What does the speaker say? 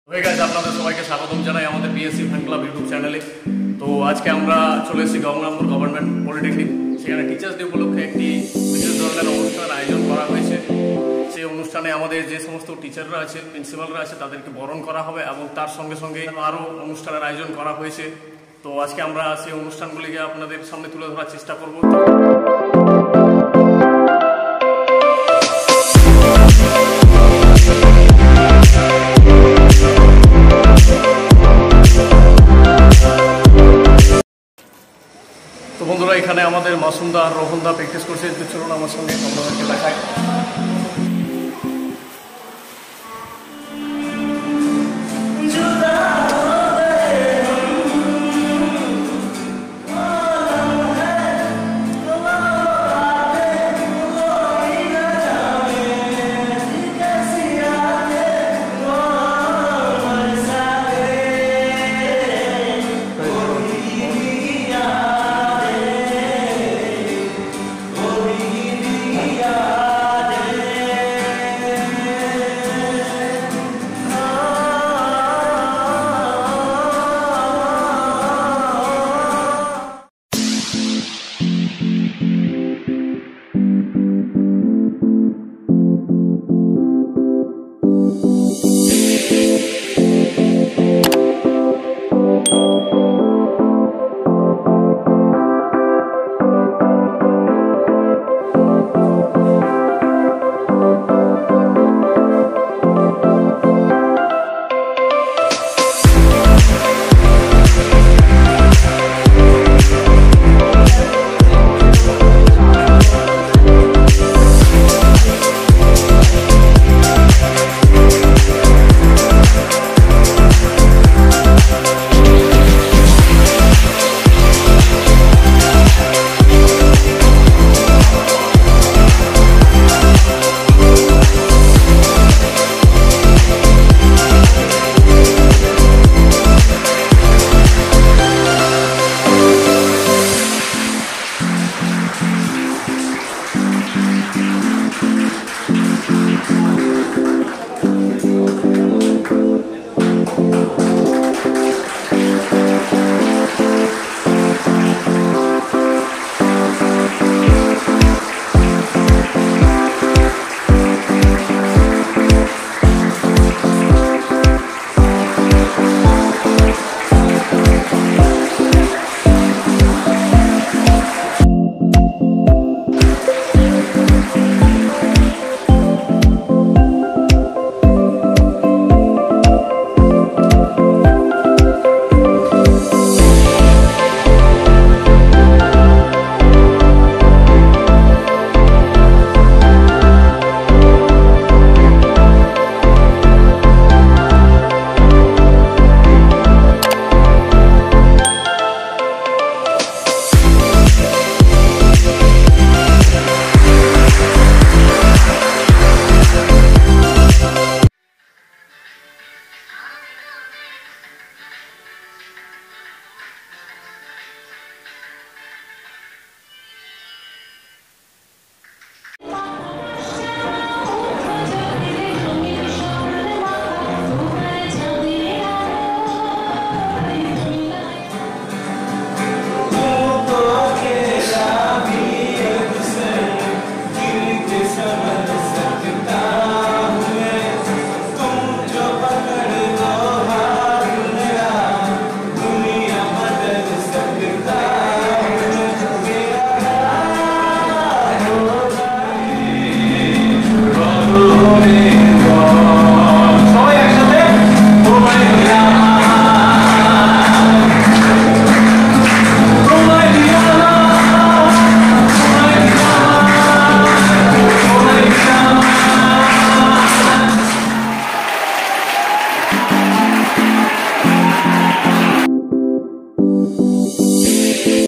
হয়ে গেছে আপনাদের সবাইকে স্বাগতম জানাই আমাদের বিএসসি ফ্যান ক্লাব ইউটিউব চ্যানেলে। তো আজকে আমরা চলে এসেছি গঙ্গারামপুর গভর্নমেন্ট পলিটেকনিক। সেখানে টিচার্স ডে উপলক্ষে একটি বিশেষ ধরনের অনুষ্ঠান আয়োজন করা হয়েছে। সেই অনুষ্ঠানে আমাদের যে সমস্ত টিচাররা আছে, প্রিন্সিপালরা আছে, তাদেরকে বরণ করা হবে এবং তার সঙ্গে সঙ্গে আরও অনুষ্ঠানের আয়োজন করা হয়েছে। তো আজকে আমরা সেই অনুষ্ঠানগুলিকে আপনাদের সামনে তুলে ধরার চেষ্টা করব। তো বন্ধুরা, এখানে আমাদের মাসুমদা আর রোহনদা প্র্যাকটিস করছে। চলুন আমার সঙ্গে আপনাদেরকে দেখায়।